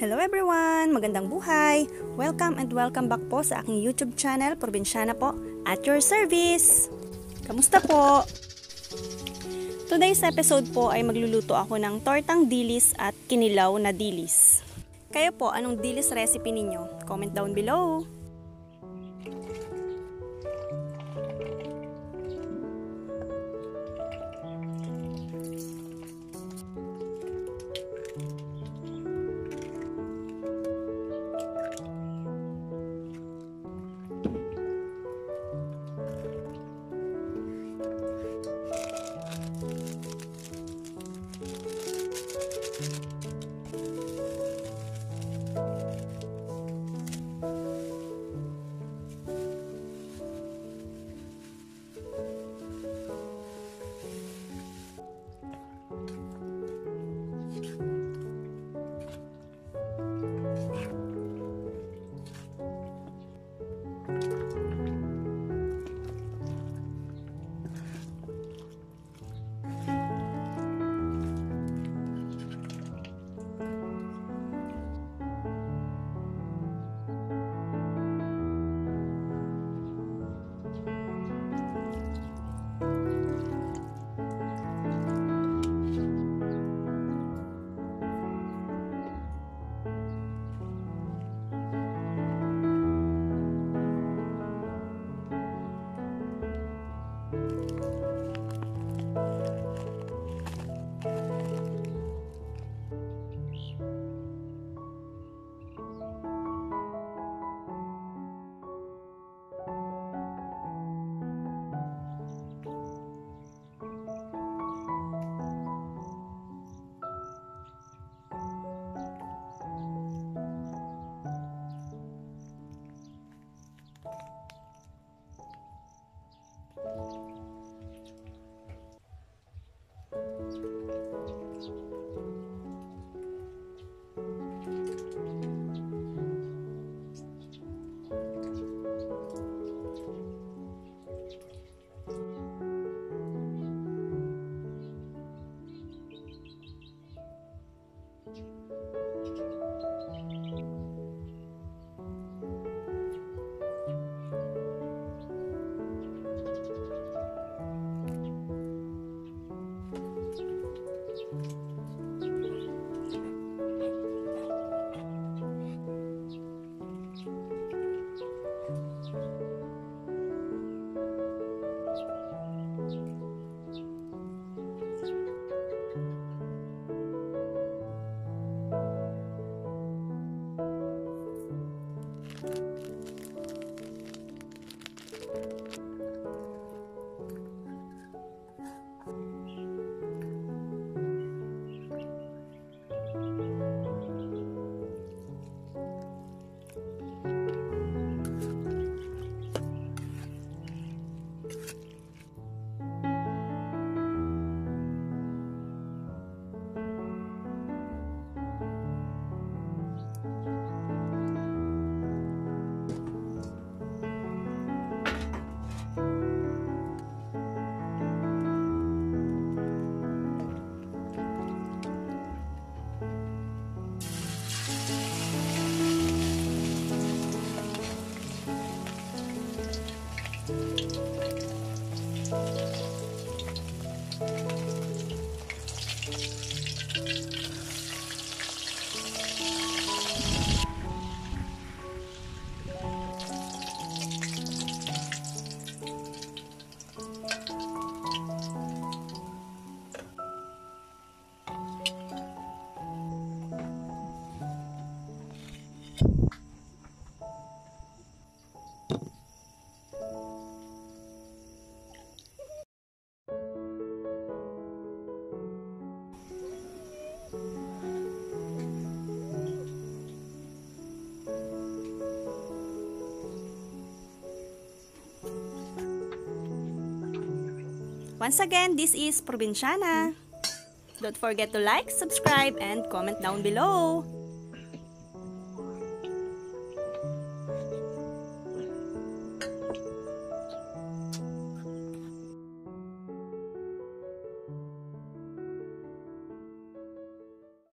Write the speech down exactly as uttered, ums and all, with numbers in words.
Hello everyone! Magandang buhay! Welcome and welcome back po sa aking YouTube channel, Probinsyana po, at your service! Kamusta po? Today's episode po ay magluluto ako ng tortang dilis at kinilaw na dilis. Kayo po, anong dilis recipe ninyo? Comment down below! Once again, this is Probinsyana. Don't forget to like, subscribe, and comment down below.